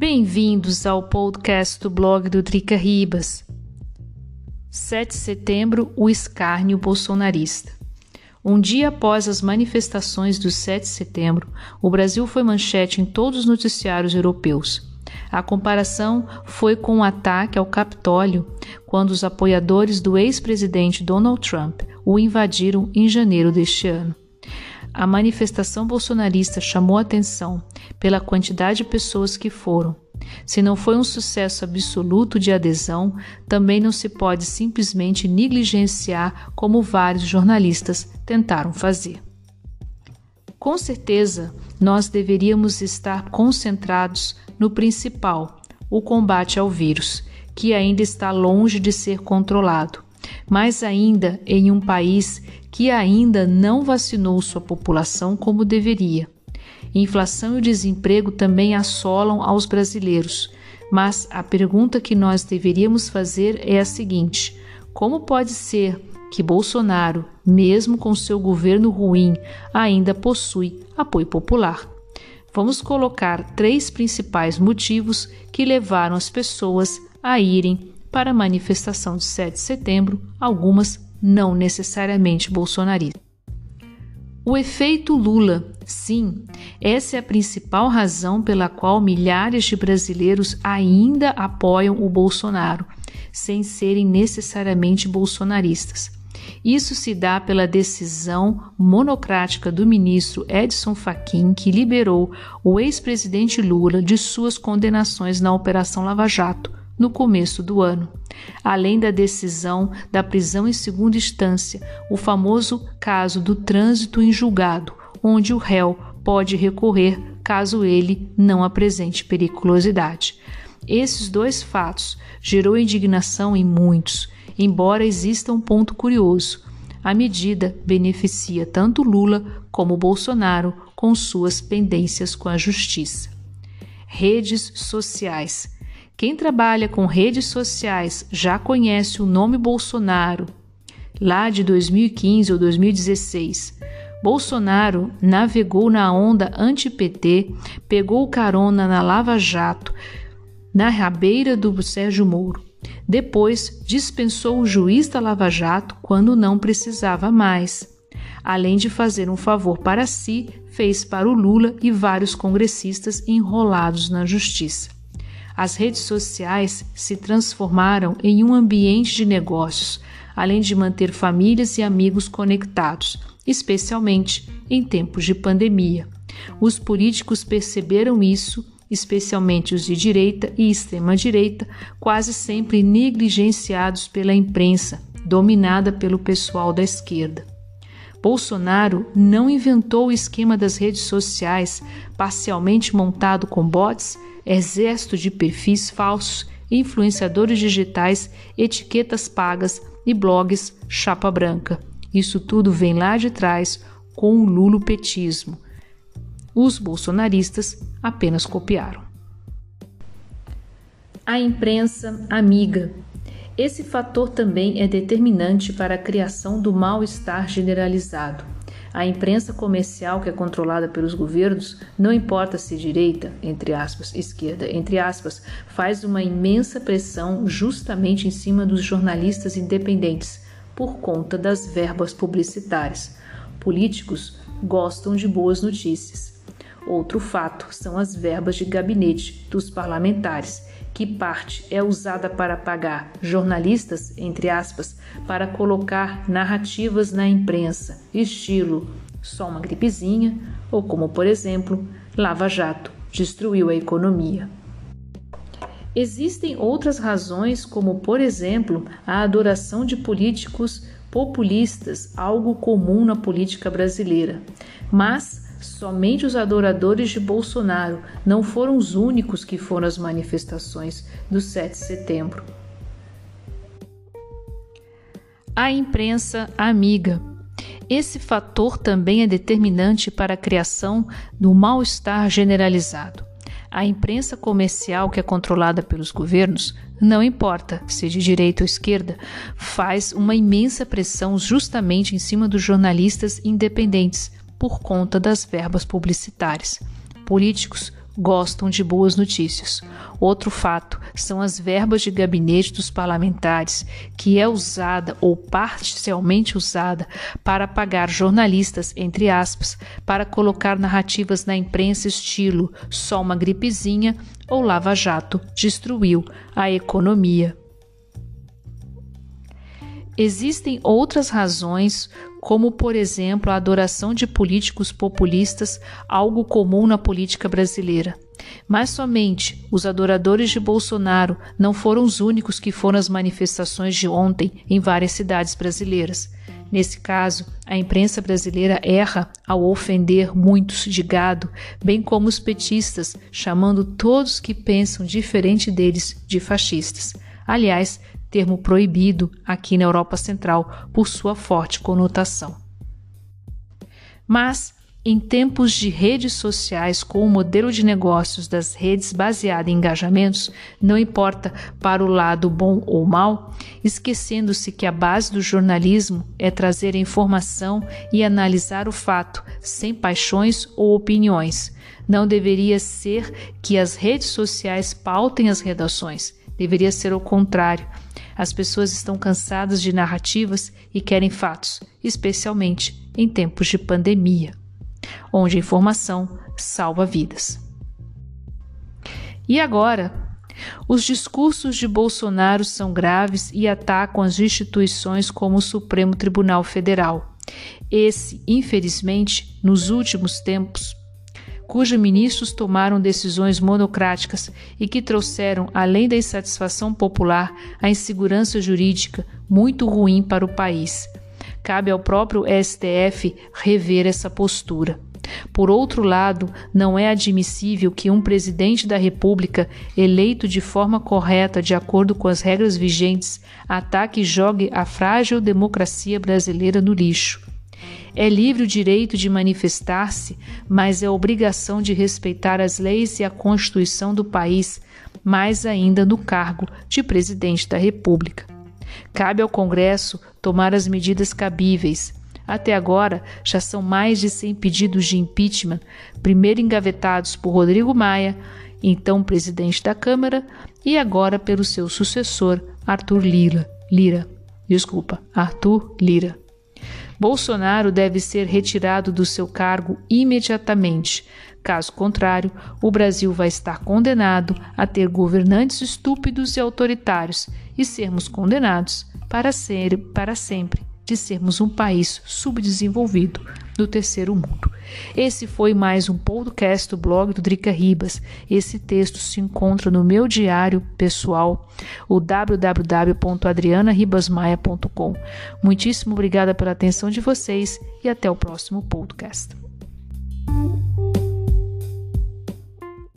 Bem-vindos ao podcast do blog do Drica Ribas. 7 de setembro, o escárnio bolsonarista. Um dia após as manifestações do 7 de setembro, o Brasil foi manchete em todos os noticiários europeus. A comparação foi com o ataque ao Capitólio, quando os apoiadores do ex-presidente Donald Trump o invadiram em janeiro deste ano. A manifestação bolsonarista chamou a atenção pela quantidade de pessoas que foram. Se não foi um sucesso absoluto de adesão, também não se pode simplesmente negligenciar como vários jornalistas tentaram fazer. Com certeza, nós deveríamos estar concentrados no principal, o combate ao vírus, que ainda está longe de ser controlado, mas ainda em um país que ainda não vacinou sua população como deveria. Inflação e o desemprego também assolam aos brasileiros, mas a pergunta que nós deveríamos fazer é a seguinte: como pode ser que Bolsonaro, mesmo com seu governo ruim, ainda possui apoio popular? Vamos colocar 3 principais motivos que levaram as pessoas a irem para a manifestação de 7 de setembro, algumas não necessariamente bolsonaristas. O efeito Lula. Sim, essa é a principal razão pela qual milhares de brasileiros ainda apoiam o Bolsonaro, sem serem necessariamente bolsonaristas. Isso se dá pela decisão monocrática do ministro Edson Fachin, que liberou o ex-presidente Lula de suas condenações na Operação Lava Jato, no começo do ano. Além da decisão da prisão em segunda instância, o famoso caso do trânsito em julgado, onde o réu pode recorrer caso ele não apresente periculosidade. Esses 2 fatos gerou indignação em muitos, embora exista um ponto curioso. A medida beneficia tanto Lula como Bolsonaro com suas pendências com a justiça. Redes sociais. Quem trabalha com redes sociais já conhece o nome Bolsonaro. Lá de 2015 ou 2016, Bolsonaro navegou na onda anti-PT, pegou carona na Lava Jato, na rabeira do Sérgio Moro. Depois, dispensou o juiz da Lava Jato quando não precisava mais. Além de fazer um favor para si, fez para o Lula e vários congressistas enrolados na justiça. As redes sociais se transformaram em um ambiente de negócios, além de manter famílias e amigos conectados, especialmente em tempos de pandemia. Os políticos perceberam isso, especialmente os de direita e extrema-direita, quase sempre negligenciados pela imprensa, dominada pelo pessoal da esquerda. Bolsonaro não inventou o esquema das redes sociais, parcialmente montado com bots, exército de perfis falsos, influenciadores digitais, etiquetas pagas e blogs chapa branca. Isso tudo vem lá de trás com o lulopetismo. Os bolsonaristas apenas copiaram. A imprensa amiga. Esse fator também é determinante para a criação do mal-estar generalizado. A imprensa comercial, que é controlada pelos governos, não importa se direita, entre aspas, esquerda, entre aspas, faz uma imensa pressão justamente em cima dos jornalistas independentes, por conta das verbas publicitárias. Políticos gostam de boas notícias. Outro fato são as verbas de gabinete dos parlamentares, que parte é usada para pagar jornalistas, entre aspas, para colocar narrativas na imprensa, estilo só uma gripezinha, ou como, por exemplo, Lava Jato destruiu a economia. Existem outras razões, como, por exemplo, a adoração de políticos populistas, algo comum na política brasileira. Mas somente os adoradores de Bolsonaro não foram os únicos que foram às manifestações do 7 de setembro. A imprensa amiga. Esse fator também é determinante para a criação do mal-estar generalizado. A imprensa comercial, que é controlada pelos governos, não importa se de direita ou esquerda, faz uma imensa pressão justamente em cima dos jornalistas independentes, por conta das verbas publicitárias. Políticos gostam de boas notícias. Outro fato são as verbas de gabinete dos parlamentares, que é usada ou parcialmente usada para pagar jornalistas, entre aspas, para colocar narrativas na imprensa estilo só uma gripezinha ou Lava Jato destruiu a economia. Existem outras razões, como, por exemplo, a adoração de políticos populistas, algo comum na política brasileira. Mas somente os adoradores de Bolsonaro não foram os únicos que foram às manifestações de ontem em várias cidades brasileiras. Nesse caso, a imprensa brasileira erra ao ofender muitos de gado, bem como os petistas, chamando todos que pensam diferente deles de fascistas. Aliás, termo proibido aqui na Europa Central por sua forte conotação. Mas, em tempos de redes sociais com o modelo de negócios das redes baseado em engajamentos, não importa para o lado bom ou mal, esquecendo-se que a base do jornalismo é trazer a informação e analisar o fato, sem paixões ou opiniões. Não deveria ser que as redes sociais pautem as redações, deveria ser o contrário. As pessoas estão cansadas de narrativas e querem fatos, especialmente em tempos de pandemia, onde a informação salva vidas. E agora? Os discursos de Bolsonaro são graves e atacam as instituições como o Supremo Tribunal Federal. Esse, infelizmente, nos últimos tempos, cujos ministros tomaram decisões monocráticas e que trouxeram, além da insatisfação popular, a insegurança jurídica muito ruim para o país. Cabe ao próprio STF rever essa postura. Por outro lado, não é admissível que um presidente da República, eleito de forma correta de acordo com as regras vigentes, ataque e jogue a frágil democracia brasileira no lixo. É livre o direito de manifestar-se, mas é obrigação de respeitar as leis e a Constituição do país, mais ainda no cargo de presidente da República. Cabe ao Congresso tomar as medidas cabíveis. Até agora, já são mais de 100 pedidos de impeachment, primeiro engavetados por Rodrigo Maia, então presidente da Câmara, e agora pelo seu sucessor, Arthur Lira. Bolsonaro deve ser retirado do seu cargo imediatamente. Caso contrário, o Brasil vai estar condenado a ter governantes estúpidos e autoritários e sermos condenados para sempre de sermos um país subdesenvolvido do terceiro mundo. Esse foi mais um podcast do blog do Drica Ribas. Esse texto se encontra no meu diário pessoal, o www.adrianaribasmaia.com. Muitíssimo obrigada pela atenção de vocês e até o próximo podcast.